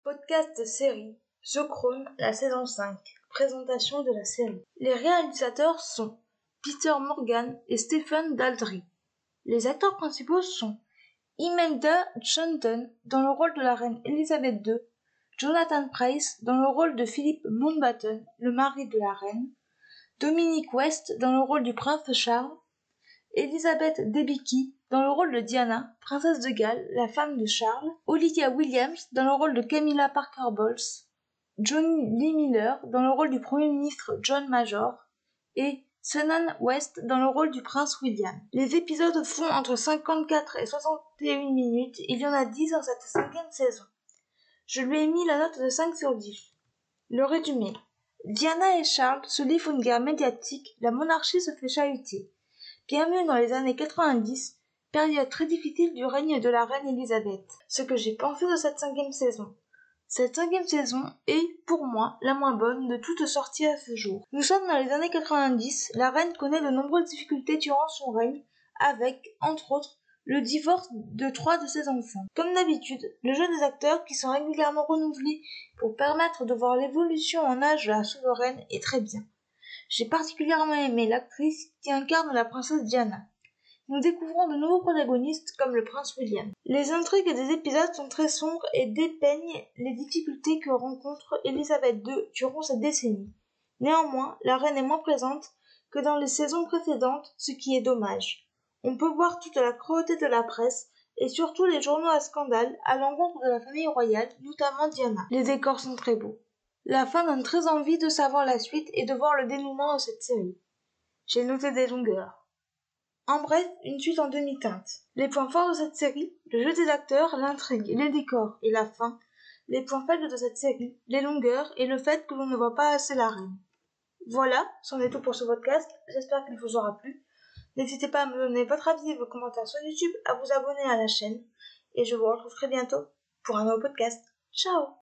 Podcast série The Crown, la saison 5. Présentation de la série. Les réalisateurs sont Peter Morgan et Stephen Daldry. Les acteurs principaux sont Imelda Staunton dans le rôle de la reine Elisabeth II, Jonathan Pryce dans le rôle de Philip Mountbatten, le mari de la reine, Dominic West dans le rôle du prince Charles, Elizabeth Debicki dans le rôle de Diana, princesse de Galles, la femme de Charles, Olivia Williams dans le rôle de Camilla Parker Bowles, John Lee Miller dans le rôle du Premier ministre John Major et Senan West dans le rôle du prince William. Les épisodes font entre 54 et 61 minutes, il y en a 10 dans cette 5e saison. Je lui ai mis la note de 5 sur 10. Le résumé. Diana et Charles se livrent une guerre médiatique, la monarchie se fait chahuter. Bienvenue dans les années 90, période très difficile du règne de la reine Elisabeth. Ce que j'ai pensé de cette 5e saison. Cette 5e saison est, pour moi, la moins bonne de toutes sorties à ce jour. Nous sommes dans les années 90, la reine connaît de nombreuses difficultés durant son règne, avec, entre autres, le divorce de 3 de ses enfants. Comme d'habitude, le jeu des acteurs qui sont régulièrement renouvelés pour permettre de voir l'évolution en âge de la souveraine est très bien. J'ai particulièrement aimé l'actrice qui incarne la princesse Diana. Nous découvrons de nouveaux protagonistes comme le prince William. Les intrigues des épisodes sont très sombres et dépeignent les difficultés que rencontre Elisabeth II durant cette décennie. Néanmoins, la reine est moins présente que dans les saisons précédentes, ce qui est dommage. On peut voir toute la cruauté de la presse et surtout les journaux à scandale à l'encontre de la famille royale, notamment Diana. Les décors sont très beaux. La fin donne très envie de savoir la suite et de voir le dénouement de cette série. J'ai noté des longueurs. En bref, une suite en demi-teinte. Les points forts de cette série, le jeu des acteurs, l'intrigue, les décors et la fin. Les points faibles de cette série, les longueurs et le fait que l'on ne voit pas assez la reine. Voilà, c'en est tout pour ce podcast. J'espère qu'il vous aura plu. N'hésitez pas à me donner votre avis et vos commentaires sur YouTube, à vous abonner à la chaîne. Et je vous retrouve très bientôt pour un nouveau podcast. Ciao!